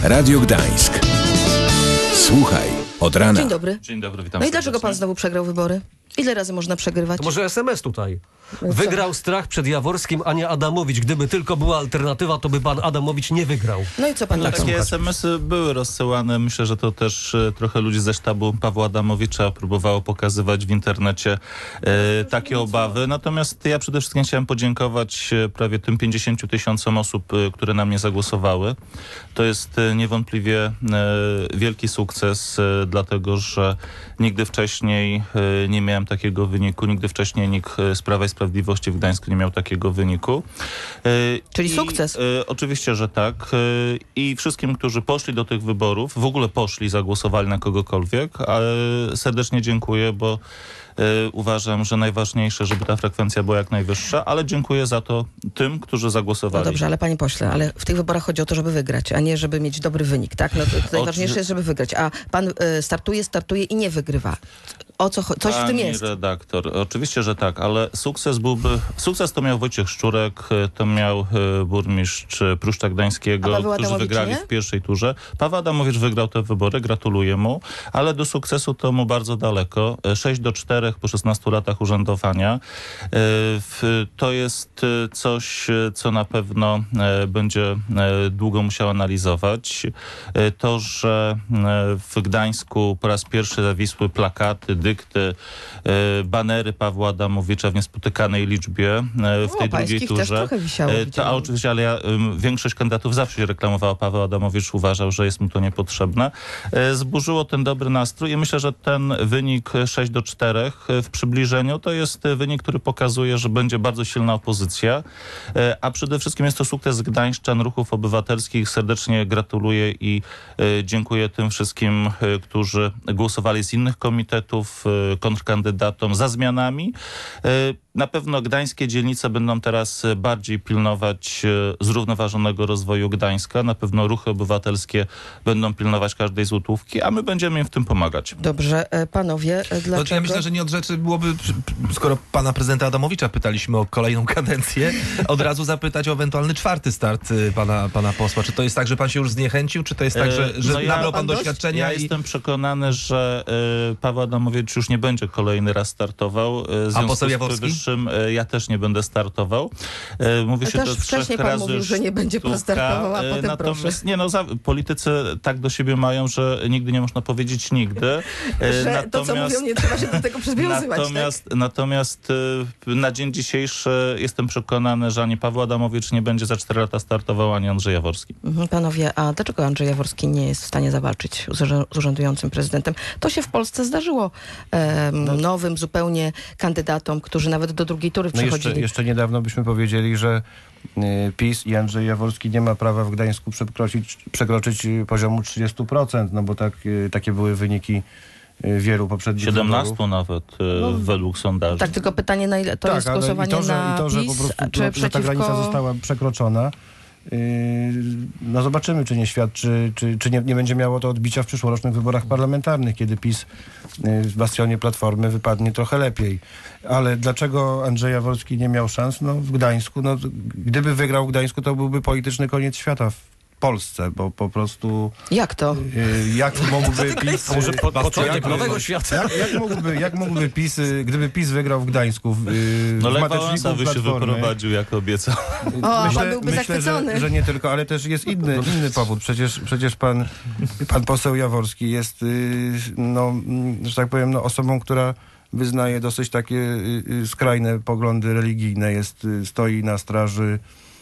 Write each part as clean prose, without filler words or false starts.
Radio Gdańsk. Słuchaj od rana. Dzień dobry. Dzień dobry, witam No i serdecznie. dlaczego pan znowu przegrał wybory? Ile razy można przegrywać? To może SMS tutaj. Co? Wygrał strach przed Jaworskim, a nie Adamowicz. Gdyby tylko była alternatywa, to by pan Adamowicz nie wygrał. No i co pan na to? Takie SMS-y były rozsyłane. Myślę, że to też trochę ludzi ze sztabu Pawła Adamowicza próbowało pokazywać w internecie takie obawy. Natomiast ja przede wszystkim chciałem podziękować prawie tym 50 000 osób, które na mnie zagłosowały. To jest niewątpliwie wielki sukces, dlatego że nigdy wcześniej nie miałem takiego wyniku. Nigdy wcześniej nikt z Prawa i Sprawiedliwości w Gdańsku nie miał takiego wyniku. Czyli sukces. Oczywiście, że tak. I wszystkim, którzy poszli do tych wyborów, w ogóle poszli, zagłosowali na kogokolwiek, serdecznie dziękuję, bo uważam, że najważniejsze, żeby ta frekwencja była jak najwyższa, ale dziękuję za to tym, którzy zagłosowali. No dobrze, ale panie pośle, ale w tych wyborach chodzi o to, żeby wygrać, a nie żeby mieć dobry wynik, tak? No to najważniejsze jest, żeby wygrać, a pan startuje i nie wygrywa. O co chodzi? Coś w tym Pani jest. redaktor, oczywiście, że tak, ale sukces to miał Wojciech Szczurek, to miał burmistrz Pruszcza Gdańskiego, A Paweł którzy Adamowicz wygrali nie? w pierwszej turze. Paweł Adamowicz wygrał te wybory, gratuluję mu, ale do sukcesu to mu bardzo daleko. 6-4 po 16 latach urzędowania. To jest coś, co na pewno będzie długo musiał analizować. To, że w Gdańsku po raz pierwszy zawisły plakaty, dykty, banery Pawła Adamowicza w niespotykanej liczbie w tej drugiej też turze. trochę wisiało, widziałam. Oczywiście, ale większość kandydatów zawsze się reklamowała. Paweł Adamowicz uważał, że jest mu to niepotrzebne. Zburzyło ten dobry nastrój i myślę, że ten wynik 6-4 w przybliżeniu to jest wynik, który pokazuje, że będzie bardzo silna opozycja, a przede wszystkim jest to sukces gdańszczan, ruchów obywatelskich. Serdecznie gratuluję i dziękuję tym wszystkim, którzy głosowali z innych komitetów, kontrkandydatom za zmianami. Na pewno gdańskie dzielnice będą teraz bardziej pilnować zrównoważonego rozwoju Gdańska. Na pewno ruchy obywatelskie będą pilnować każdej złotówki, a my będziemy im w tym pomagać. Dobrze, panowie, dlaczego? No, ja myślę, że nie od rzeczy byłoby, skoro pana prezydenta Adamowicza pytaliśmy o kolejną kadencję, od razu zapytać o ewentualny czwarty start pana posła. Czy to jest tak, że pan się już zniechęcił, czy to jest tak, że nabrał pan doświadczenia? Ja jestem przekonany, że Paweł Adamowicz już nie będzie kolejny raz startował. A poseł Jaworski? Ja też nie będę startował. Mówi się Też to wcześniej pan mówił, że nie będzie pan startował, a potem natomiast, politycy tak do siebie mają, że nigdy nie można powiedzieć nigdy. Że to, co mówią, nie trzeba się do tego przywiązywać. Natomiast na dzień dzisiejszy jestem przekonany, że ani Paweł Adamowicz nie będzie za 4 lata startował, ani Andrzej Jaworski. Panowie, a dlaczego Andrzej Jaworski nie jest w stanie zawalczyć z urzędującym prezydentem? To się w Polsce zdarzyło nowym zupełnie kandydatom, którzy nawet do drugiej tury przechodzili. Jeszcze niedawno byśmy powiedzieli, że PiS i Andrzej Jaworski nie ma prawa w Gdańsku przekroczyć poziomu 30%, no bo takie były wyniki wielu poprzednich 17 wyborów. nawet według sondaży. Tak, tylko pytanie, na ile to jest głosowanie na że PiS, po prostu czy że ta przeciwko... granica została przekroczona. No zobaczymy, czy nie świadczy, czy nie będzie miało to odbicia w przyszłorocznych wyborach parlamentarnych, kiedy PiS w bastionie Platformy wypadnie trochę lepiej. Ale dlaczego Andrzej Jaworski nie miał szans? No w Gdańsku, gdyby wygrał w Gdańsku, to byłby polityczny koniec świata w Polsce, bo po prostu... Jak to? Jak mógłby PiS... Może początek nowego świata. Jak mógłby PiS, gdyby PiS wygrał w Gdańsku w Lech mateczniku Wałęsa by się Platformy, wyprowadził, jak obiecał. A pan byłby zachwycony. że nie tylko, ale też jest inny powód. Przecież pan poseł Jaworski jest, że tak powiem, osobą, która wyznaje dosyć takie skrajne poglądy religijne, stoi na straży,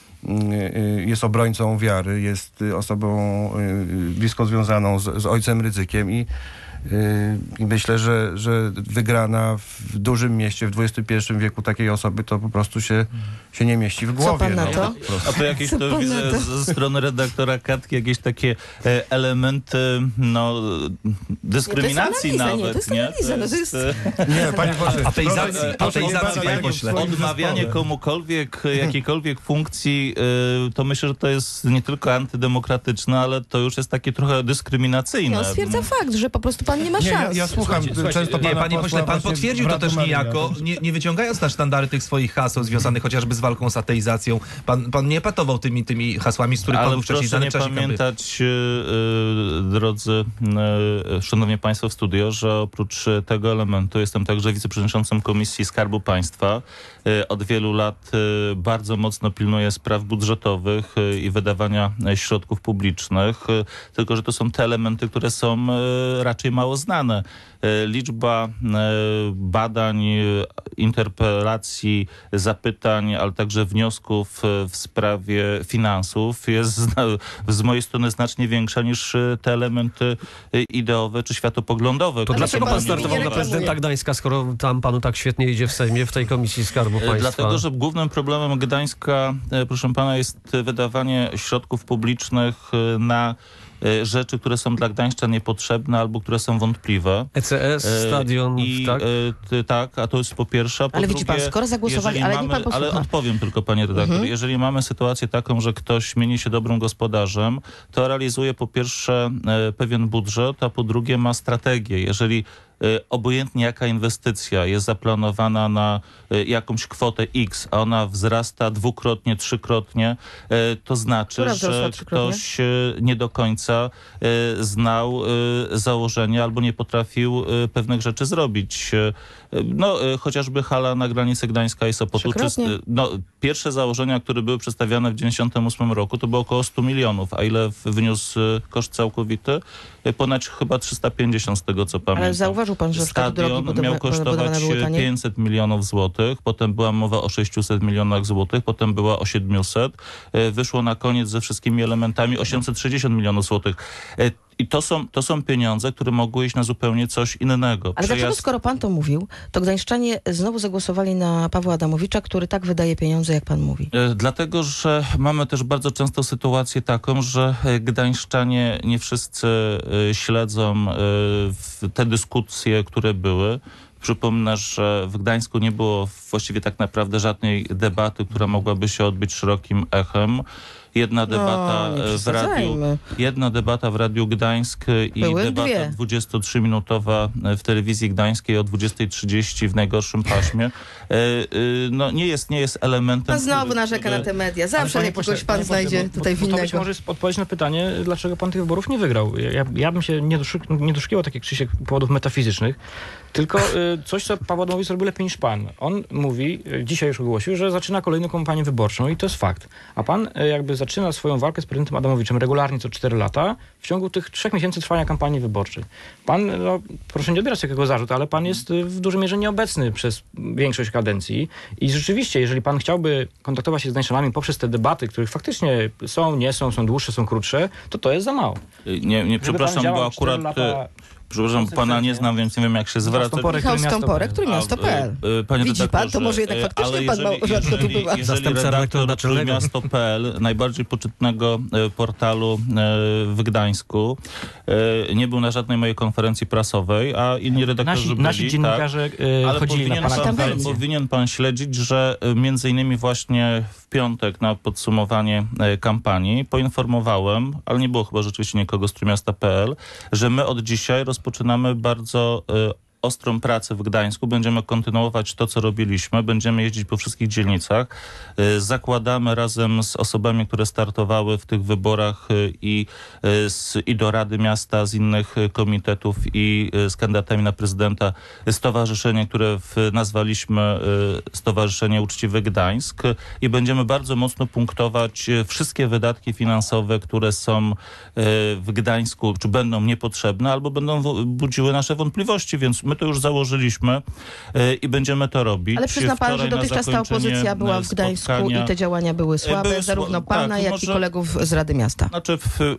jest obrońcą wiary, jest osobą blisko związaną z ojcem Rydzykiem i myślę, że wygrana w dużym mieście w XXI wieku takiej osoby to po prostu się nie mieści w głowie. Co pan na to? A to jakieś to widzę ze strony redaktora Katki, jakieś takie elementy dyskryminacji Nie, panie pośle. Ateizacji, panie pośle. Odmawianie komukolwiek jakiejkolwiek funkcji, to myślę, że to jest nie tylko antydemokratyczne, ale to już jest takie trochę dyskryminacyjne. On stwierdza fakt, że po prostu pan nie ma Nie, szans. ja słucham często Nie, pana panie posła pośle, pan właśnie potwierdził to bratu też Maria, niejako, nie wyciągając na sztandary tych swoich haseł związanych chociażby z walką z ateizacją. Pan nie epatował tymi hasłami, z których pan Ale był wcześniej znany w proszę czasie nie pamiętać, drodzy szanowni państwo w studio, że oprócz tego elementu jestem także wiceprzewodniczącym Komisji Skarbu Państwa. Od wielu lat bardzo mocno pilnuję spraw budżetowych i wydawania środków publicznych, tylko że to są te elementy, które są raczej mało znane. Liczba badań, interpelacji, zapytań, ale także wniosków w sprawie finansów jest z mojej strony znacznie większa niż te elementy ideowe czy światopoglądowe. To dlaczego pan pan startował nie na prezydenta Gdańska, skoro tam panu tak świetnie idzie w Sejmie, w tej Komisji Skarbu Państwa? Dlatego, że głównym problemem Gdańska, proszę pana, jest wydawanie środków publicznych na rzeczy, które są dla Gdańszczan niepotrzebne albo które są wątpliwe. ECS, stadion, tak? Tak, a to jest po pierwsze. A po Ale drugie, widzi pan, skoro zagłosowali, jeżeli ale niech pan posłucha. ale odpowiem tylko, panie redaktor. Jeżeli mamy sytuację taką, że ktoś mieni się dobrym gospodarzem, to realizuje po pierwsze pewien budżet, a po drugie ma strategię. Jeżeli obojętnie jaka inwestycja jest zaplanowana na jakąś kwotę X, a ona wzrasta dwukrotnie, trzykrotnie, to znaczy, Która wzrosła że trzykrotnie? ktoś nie do końca znał założenia albo nie potrafił pewnych rzeczy zrobić. No, chociażby hala na granicy Gdańska i Sopotu. Trzykrotnie? Pierwsze założenia, które były przedstawiane w 1998 roku, to było około 100 milionów, a ile wyniósł koszt całkowity? Ponad chyba 350 z tego, co pamiętam. Ale zauważył pan, że wtedy drogi Stadion miał kosztować budowane były tanie? 500 milionów złotych, potem była mowa o 600 milionach złotych, potem była o 700. Wyszło na koniec ze wszystkimi elementami 860 milionów złotych. I to są pieniądze, które mogły iść na zupełnie coś innego. Ale dlaczego, skoro pan to mówił, to gdańszczanie znowu zagłosowali na Pawła Adamowicza, który tak wydaje pieniądze, jak pan mówi? Dlatego, że mamy też bardzo często sytuację taką, że gdańszczanie nie wszyscy śledzą te dyskusje, które były. Przypomnę, że w Gdańsku nie było właściwie tak naprawdę żadnej debaty, która mogłaby się odbyć szerokim echem. Jedna debata w Radiu Gdańsk i Były debata dwie. 23-minutowa w telewizji gdańskiej o 20:30 w najgorszym paśmie. No, nie jest elementem... Pan znowu narzeka na te media. Zawsze jakiegoś pan znajdzie tutaj To być winnego. może jest odpowiedź na pytanie, dlaczego pan tych wyborów nie wygrał. Ja bym się nie doszukiwał takich, Krzysiek, powodów metafizycznych, tylko coś, co Paweł Adamowicz robi lepiej niż pan. On mówi, dzisiaj już ogłosił, że zaczyna kolejną kampanię wyborczą i to jest fakt. A pan jakby zaczyna swoją walkę z prezydentem Adamowiczem regularnie co 4 lata w ciągu tych 3 miesięcy trwania kampanii wyborczej. Pan, proszę nie odbierać takiego zarzutu, ale pan jest w dużej mierze nieobecny przez większość kadencji i rzeczywiście, jeżeli pan chciałby kontaktować się z Gdańszczanami poprzez te debaty, których faktycznie są dłuższe, są krótsze, to jest za mało. Nie, przepraszam, bo akurat... Przepraszam, pana nie znam, więc nie wiem, jak się zwraca. Michał Stąporek, Trójmiasto.pl. Widzi pan, to może jednak faktycznie pan rzadko tu bywa. Zastępca redaktora Trójmiasto.pl, najbardziej poczytnego portalu w Gdańsku, nie był na żadnej mojej konferencji prasowej, a inni redaktorzy Nasi dziennikarze chodzili na pana konferencję. Powinien pan śledzić, że między innymi właśnie w piątek na podsumowanie kampanii poinformowałem, ale nie było chyba rzeczywiście nikogo z Trójmiasta.pl, że my od dzisiaj rozpoczynamy bardzo ostrą pracę w Gdańsku. Będziemy kontynuować to, co robiliśmy. Będziemy jeździć po wszystkich dzielnicach. Zakładamy razem z osobami, które startowały w tych wyborach i do Rady Miasta, z innych komitetów i z kandydatami na prezydenta stowarzyszenie, które nazwaliśmy Stowarzyszenie Uczciwy Gdańsk i będziemy bardzo mocno punktować wszystkie wydatki finansowe, które są w Gdańsku, czy będą niepotrzebne, albo będą budziły nasze wątpliwości, więc my to już założyliśmy i będziemy to robić. Ale przyzna pan, że dotychczas ta opozycja była w Gdańsku i te działania były słabe, zarówno pana, jak i kolegów z Rady Miasta. Znaczy,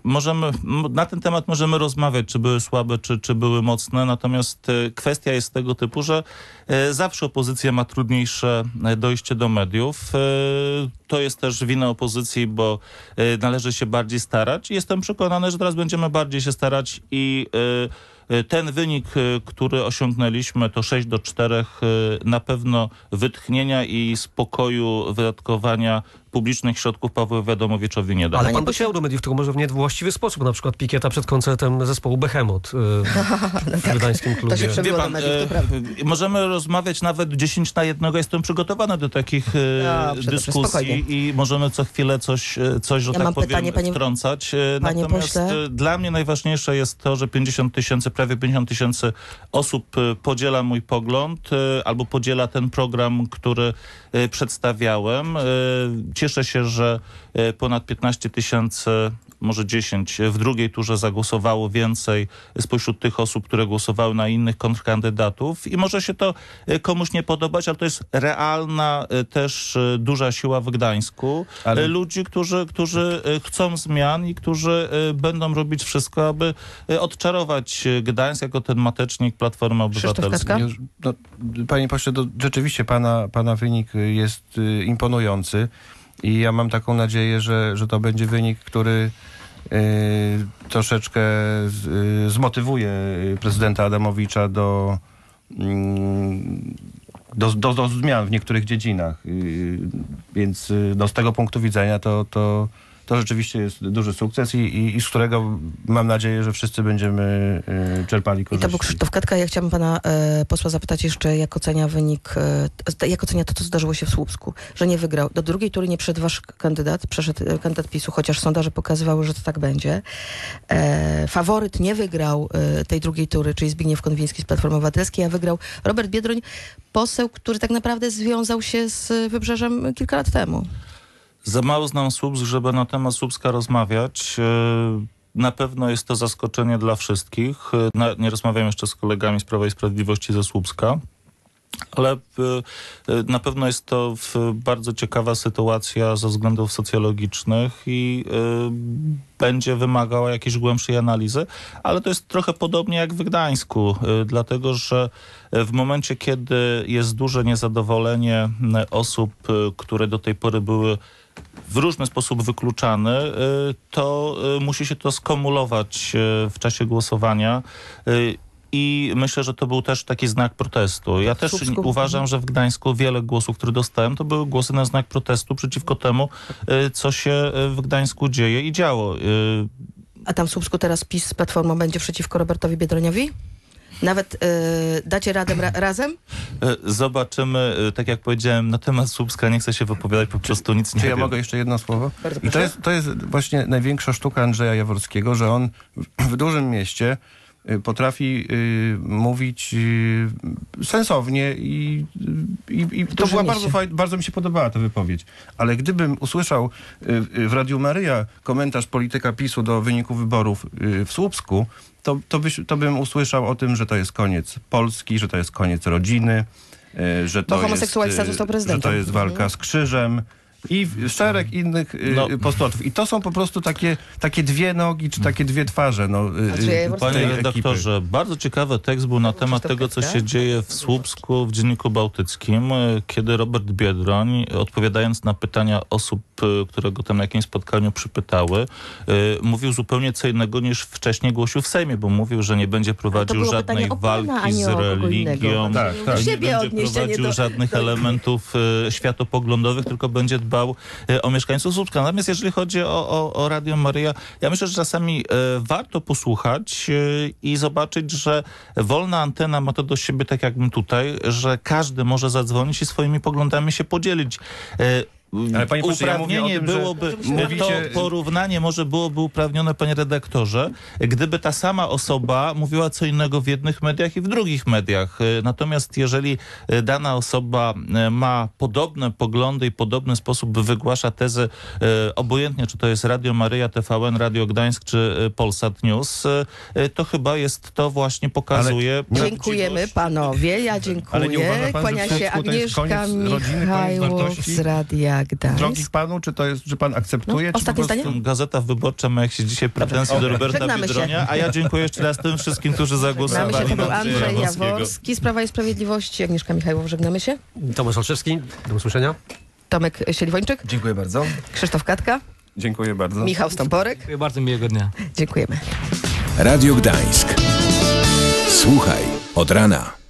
na ten temat możemy rozmawiać, czy były słabe, czy były mocne, natomiast kwestia jest tego typu, że zawsze opozycja ma trudniejsze dojście do mediów. To jest też wina opozycji, bo należy się bardziej starać. Jestem przekonany, że teraz będziemy bardziej się starać i ten wynik, który osiągnęliśmy, to 6-4, na pewno wytchnienia i spokoju wydatkowania publicznych środków Pawłowi Adamowiczowi nie da. Ale pan dociął do mediów, tylko może w niewłaściwy sposób, na przykład pikieta przed koncertem zespołu Behemoth w gdańskim klubie. To się przebiło do mediów, to prawda. Możemy rozmawiać nawet 10:1. Jestem przygotowany do takich dyskusji spokojnie. i możemy co chwilę coś że Ja tak mam powiem, pytanie, wtrącać. panie Natomiast pośle. dla mnie najważniejsze jest to, że prawie 50 tysięcy osób podziela mój pogląd albo podziela ten program, który przedstawiałem. Cieszę się, że ponad 15 tysięcy, może 10, w drugiej turze zagłosowało więcej spośród tych osób, które głosowały na innych kontrkandydatów i może się to komuś nie podobać, ale to jest realna też duża siła w Gdańsku. Ale- Ludzi, którzy chcą zmian i którzy będą robić wszystko, aby odczarować Gdańsk jako ten matecznik Platformy Obywatelskiej. Kaczka? No, panie pośle, rzeczywiście pana wynik jest imponujący i ja mam taką nadzieję, że to będzie wynik, który troszeczkę zmotywuje prezydenta Adamowicza do zmian w niektórych dziedzinach. Więc no, z tego punktu widzenia to rzeczywiście jest duży sukces i z którego mam nadzieję, że wszyscy będziemy czerpali I korzyści. to był Krzysztof Katka. Ja chciałabym pana posła zapytać jeszcze, jak ocenia wynik, jak ocenia to, co zdarzyło się w Słupsku, że nie wygrał. Do drugiej tury nie przyszedł wasz kandydat, przeszedł kandydat PiS-u, chociaż sondaże pokazywały, że to tak będzie. Faworyt nie wygrał tej drugiej tury, czyli Zbigniew Konwiński z Platformy Obywatelskiej, a wygrał Robert Biedroń, poseł, który tak naprawdę związał się z Wybrzeżem kilka lat temu. Za mało znam Słupsk, żeby na temat Słupska rozmawiać. Na pewno jest to zaskoczenie dla wszystkich. Nie rozmawiam jeszcze z kolegami z Prawa i Sprawiedliwości ze Słupska, ale na pewno jest to bardzo ciekawa sytuacja ze względów socjologicznych i będzie wymagała jakiejś głębszej analizy, ale to jest trochę podobnie jak w Gdańsku, dlatego że w momencie, kiedy jest duże niezadowolenie osób, które do tej pory były w różny sposób wykluczane, to musi się to skumulować w czasie głosowania. I myślę, że to był też taki znak protestu. Ja też uważam, że w Gdańsku wiele głosów, które dostałem, to były głosy na znak protestu przeciwko temu, co się w Gdańsku dzieje i działo. A tam w Słupsku teraz PiS z Platformą będzie przeciwko Robertowi Biedroniowi? Nawet dacie radę razem? Zobaczymy. Tak jak powiedziałem, na temat Słupska nie chcę się wypowiadać, po prostu nic nie Czy ja wiem. mogę jeszcze jedno słowo? Bardzo I proszę. to jest właśnie największa sztuka Andrzeja Jaworskiego, że on w dużym mieście potrafi mówić sensownie i to była bardzo mi się podobała ta wypowiedź. Ale gdybym usłyszał w Radiu Maryja komentarz polityka PiS-u do wyniku wyborów w Słupsku, to bym usłyszał o tym, że to jest koniec Polski, że to jest koniec rodziny, że to homoseksualista został prezydentem. że to jest walka z krzyżem. I szereg innych postulatów. I to są po prostu takie dwie nogi, czy takie dwie twarze. Panie redaktorze, bardzo ciekawy tekst był na temat tego, co się dzieje w Słupsku w Dzienniku Bałtyckim, kiedy Robert Biedroń, odpowiadając na pytania osób, które go tam na jakimś spotkaniu przypytały, mówił zupełnie co innego niż wcześniej głosił w Sejmie, bo mówił, że nie będzie prowadził żadnej walki z religią, nie będzie prowadził żadnych elementów światopoglądowych, tylko będzie dbał o mieszkańców Słupska. Natomiast jeżeli chodzi o Radio Maryja, ja myślę, że czasami warto posłuchać i zobaczyć, że wolna antena ma to do siebie, tak jak my tutaj, że każdy może zadzwonić i swoimi poglądami się podzielić. Ale panie pośle, ja mówię o Uprawnienie tym, że byłoby, mówicie- to porównanie może byłoby uprawnione, panie redaktorze, gdyby ta sama osoba mówiła co innego w jednych mediach i w drugich mediach. Natomiast jeżeli dana osoba ma podobne poglądy i podobny sposób wygłasza tezy, obojętnie czy to jest Radio Maryja, TVN, Radio Gdańsk czy Polsat News, to chyba jest to właśnie pokazuje... Dziękujemy panowie, ja Ale nie dziękuję. uważa pan, Kłania że w się Słupsku to jest Agnieszka koniec rodziny, koniec Michajłow wartości? z Radia Gdańsk. Drogi panu, czy pan akceptuje? No, czy ostatnie po prostu... zdanie? Gazeta Wyborcza ma jak się dzisiaj pretensje do Roberta Żegnamy się. Biedronia, a ja dziękuję jeszcze raz tym wszystkim, którzy zagłosowali Żegnamy się, to na był Andrzeja Andrzej Jaworskiego. Jaworski z Prawa i Sprawiedliwości, Agnieszka Michajłow, żegnamy się. Tomasz Olszewski, do usłyszenia. Tomek Sieliwończyk, Dziękuję bardzo. Krzysztof Katka, Dziękuję bardzo. Michał Stąporek. Dziękuję bardzo, miłego dnia. Dziękujemy. Radio Gdańsk. Słuchaj od rana.